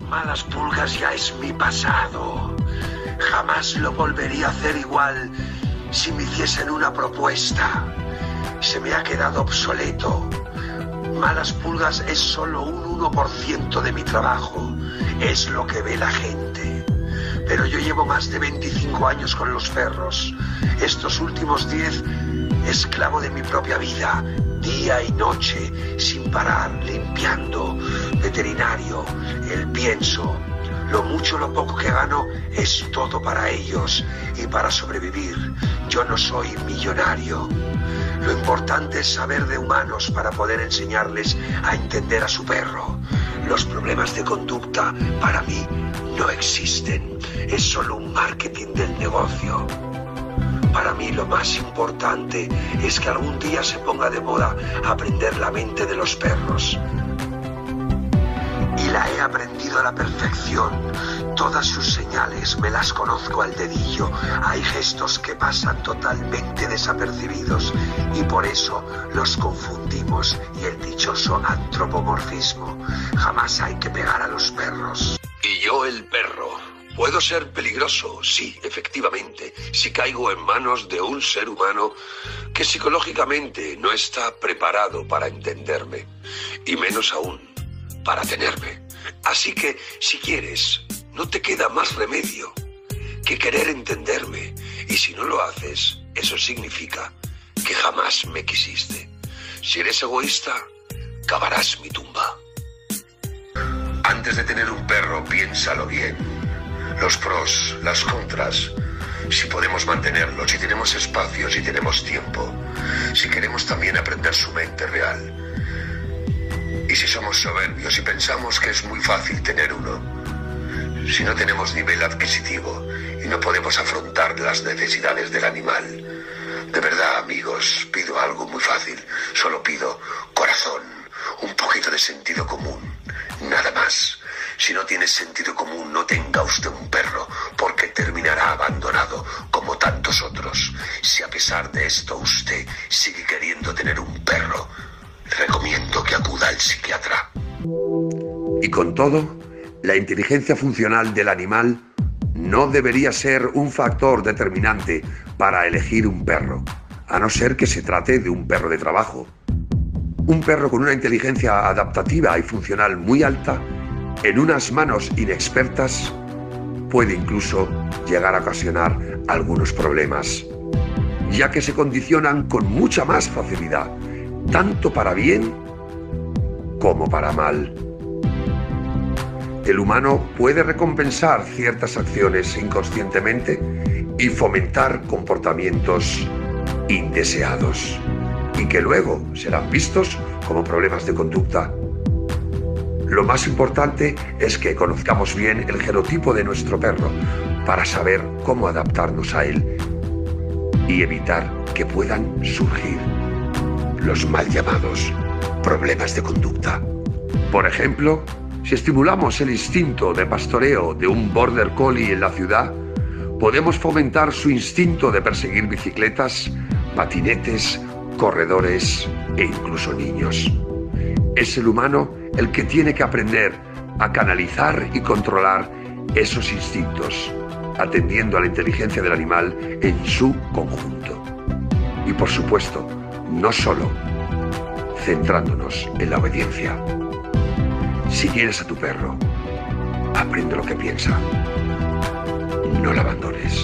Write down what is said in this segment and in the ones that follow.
malas pulgas ya es mi pasado. Jamás lo volvería a hacer igual si me hiciesen una propuesta. Se me ha quedado obsoleto. Malas pulgas es solo un 1% de mi trabajo. Es lo que ve la gente. Pero yo llevo más de 25 años con los perros. Estos últimos 10, esclavo de mi propia vida, día y noche, sin parar, limpiando, veterinario, el pienso. Lo mucho o lo poco que gano es todo para ellos y para sobrevivir. Yo no soy millonario. Lo importante es saber de humanos para poder enseñarles a entender a su perro. Los problemas de conducta para mí no existen. Es solo un marketing del negocio. Para mí lo más importante es que algún día se ponga de moda aprender la mente de los perros. Y la he aprendido a la perfección. Todas sus señales me las conozco al dedillo. Hay gestos que pasan totalmente desapercibidos y por eso los confundimos y el dichoso antropomorfismo. Jamás hay que pegar a los perros. Y yo el perro. Puedo ser peligroso, sí, efectivamente, si caigo en manos de un ser humano que psicológicamente no está preparado para entenderme, y menos aún para tenerme. Así que, si quieres, no te queda más remedio que querer entenderme, y si no lo haces, eso significa que jamás me quisiste. Si eres egoísta, cavarás mi tumba. Antes de tener un perro, piénsalo bien. Los pros, las contras, si podemos mantenerlo, si tenemos espacio, si tenemos tiempo, si queremos también aprender su mente real. Y si somos soberbios y pensamos que es muy fácil tener uno, si no tenemos nivel adquisitivo y no podemos afrontar las necesidades del animal. De verdad, amigos, pido algo muy fácil, solo pido corazón, un poquito de sentido común, nada más. Si no tiene sentido común, no tenga usted un perro, porque terminará abandonado como tantos otros. Si a pesar de esto usted sigue queriendo tener un perro, le recomiendo que acuda al psiquiatra. Y con todo, la inteligencia funcional del animal no debería ser un factor determinante para elegir un perro, a no ser que se trate de un perro de trabajo. Un perro con una inteligencia adaptativa y funcional muy alta, en unas manos inexpertas, puede incluso llegar a ocasionar algunos problemas, ya que se condicionan con mucha más facilidad, tanto para bien como para mal. El humano puede recompensar ciertas acciones inconscientemente y fomentar comportamientos indeseados, y que luego serán vistos como problemas de conducta. Lo más importante es que conozcamos bien el genotipo de nuestro perro para saber cómo adaptarnos a él y evitar que puedan surgir los mal llamados problemas de conducta. Por ejemplo, si estimulamos el instinto de pastoreo de un border collie en la ciudad, podemos fomentar su instinto de perseguir bicicletas, patinetes, corredores e incluso niños. Es el humano el que tiene que aprender a canalizar y controlar esos instintos, atendiendo a la inteligencia del animal en su conjunto. Y por supuesto, no solo centrándonos en la obediencia. Si quieres a tu perro, aprende lo que piensa. No la abandones.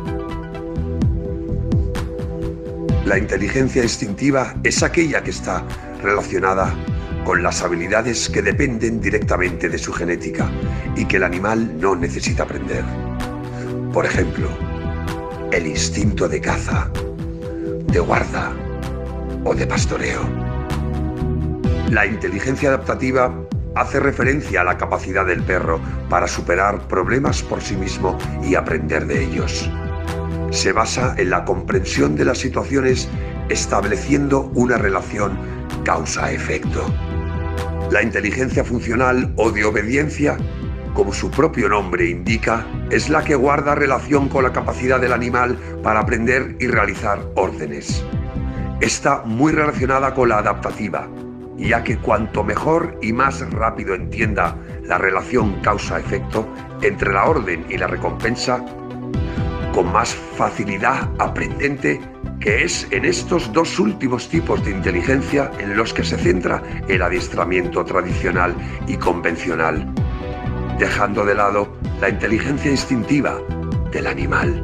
La inteligencia instintiva es aquella que está relacionada con las habilidades que dependen directamente de su genética y que el animal no necesita aprender. Por ejemplo, el instinto de caza, de guarda o de pastoreo. La inteligencia adaptativa hace referencia a la capacidad del perro para superar problemas por sí mismo y aprender de ellos. Se basa en la comprensión de las situaciones estableciendo una relación causa-efecto. La inteligencia funcional o de obediencia, como su propio nombre indica, es la que guarda relación con la capacidad del animal para aprender y realizar órdenes. Está muy relacionada con la adaptativa, ya que cuanto mejor y más rápido entienda la relación causa-efecto entre la orden y la recompensa, con más facilidad aprendente, que es en estos dos últimos tipos de inteligencia en los que se centra el adiestramiento tradicional y convencional, dejando de lado la inteligencia instintiva del animal.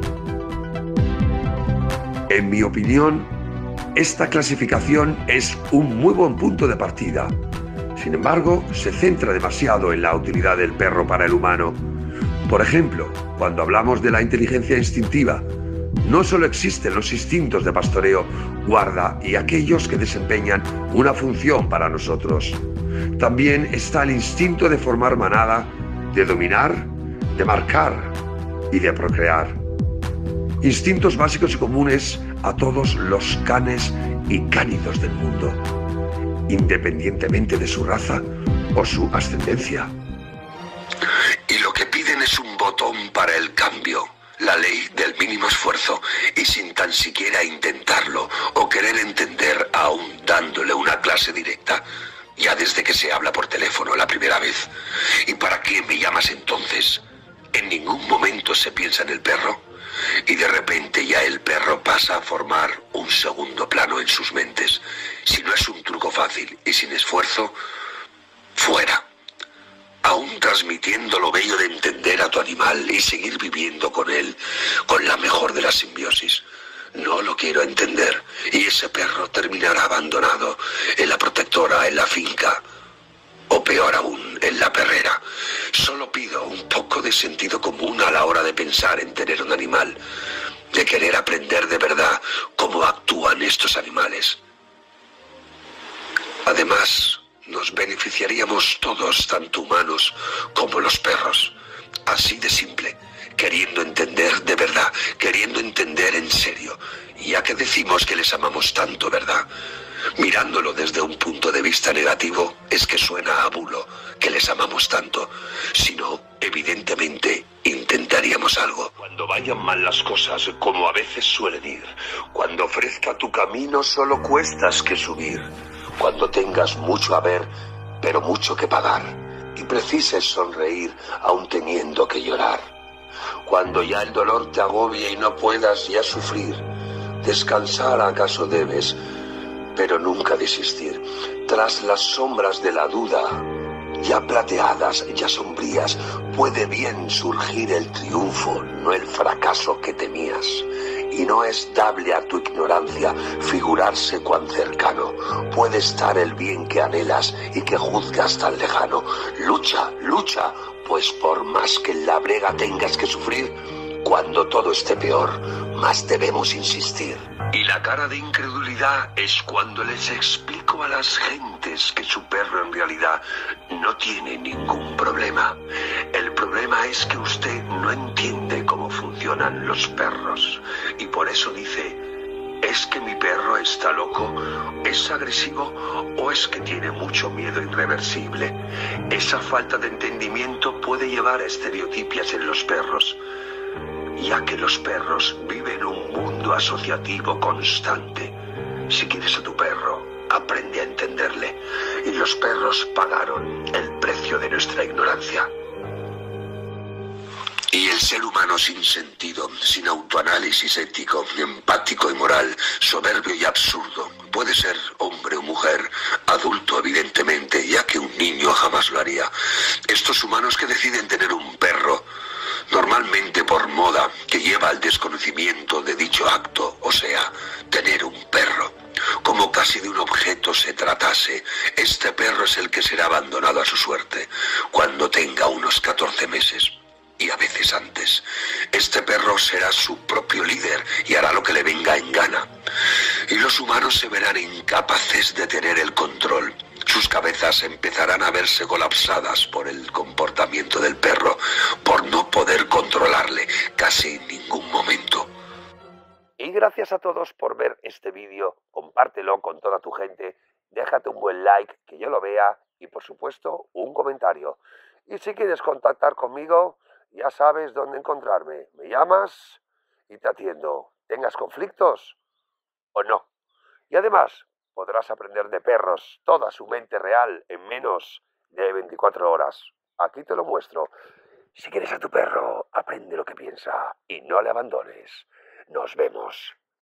En mi opinión, esta clasificación es un muy buen punto de partida. Sin embargo, se centra demasiado en la utilidad del perro para el humano. Por ejemplo, cuando hablamos de la inteligencia instintiva, no solo existen los instintos de pastoreo, guarda y aquellos que desempeñan una función para nosotros. También está el instinto de formar manada, de dominar, de marcar y de procrear. Instintos básicos y comunes a todos los canes y cánidos del mundo, independientemente de su raza o su ascendencia. Y lo que piden es un botón para el cambio, la ley del mínimo esfuerzo, y sin tan siquiera intentarlo o querer entender aún dándole una clase directa, ya desde que se habla por teléfono la primera vez. ¿Y para qué me llamas entonces? En ningún momento se piensa en el perro, y de repente ya el perro pasa a formar un segundo plano en sus mentes. Si no es un truco fácil y sin esfuerzo, fuera. Aún transmitiendo lo bello de entender a tu animal y seguir viviendo con él, con la mejor de las simbiosis. No lo quiero entender, y ese perro terminará abandonado en la protectora, en la finca, o peor aún, en la perrera. Solo pido un poco de sentido común a la hora de pensar en tener un animal, de querer aprender de verdad cómo actúan estos animales. Además, nos beneficiaríamos todos, tanto humanos como los perros. Así de simple, queriendo entender de verdad, queriendo entender en serio, ya que decimos que les amamos tanto, ¿verdad? Mirándolo desde un punto de vista negativo, es que suena a bulo, que les amamos tanto. Si no, evidentemente, intentaríamos algo. Cuando vayan mal las cosas, como a veces suelen ir, cuando ofrezca tu camino, solo cuestas que subir. Cuando tengas mucho a ver, pero mucho que pagar, y precises sonreír, aún teniendo que llorar. Cuando ya el dolor te agobie y no puedas ya sufrir, descansar acaso debes, pero nunca desistir. Tras las sombras de la duda, ya plateadas, ya sombrías, puede bien surgir el triunfo, no el fracaso que temías. Y no es dable a tu ignorancia figurarse cuán cercano puede estar el bien que anhelas y que juzgas tan lejano. Lucha, lucha, pues por más que en la brega tengas que sufrir, cuando todo esté peor, más debemos insistir. Y la cara de incredulidad es cuando les explico a las gentes que su perro en realidad no tiene ningún problema. El problema es que usted no entiende cómo funcionan los perros. Y por eso dice, ¿es que mi perro está loco? ¿Es agresivo? ¿O es que tiene mucho miedo irreversible? Esa falta de entendimiento puede llevar a estereotipias en los perros, ya que los perros viven un mundo asociativo constante. Si quieres a tu perro, aprende a entenderle. Y los perros pagaron el precio de nuestra ignorancia. Y el ser humano sin sentido, sin autoanálisis ético, empático y moral, soberbio y absurdo, puede ser hombre o mujer, adulto evidentemente, ya que un niño jamás lo haría. Estos humanos que deciden tener un perro, normalmente por moda, que lleva al desconocimiento de dicho acto, o sea, tener un perro. Como casi de un objeto se tratase, este perro es el que será abandonado a su suerte cuando tenga unos 14 meses. Y a veces antes. Este perro será su propio líder y hará lo que le venga en gana. Y los humanos se verán incapaces de tener el control. Sus cabezas empezarán a verse colapsadas por el comportamiento del perro, por no poder controlarle casi en ningún momento. Y gracias a todos por ver este vídeo. Compártelo con toda tu gente. Déjate un buen like, que yo lo vea. Y por supuesto, un comentario. Y si quieres contactar conmigo, ya sabes dónde encontrarme. Me llamas y te atiendo. ¿Tengas conflictos o no? Y además, podrás aprender de perros toda su mente real en menos de 24 horas. Aquí te lo muestro. Si quieres a tu perro, aprende lo que piensa y no le abandones. Nos vemos.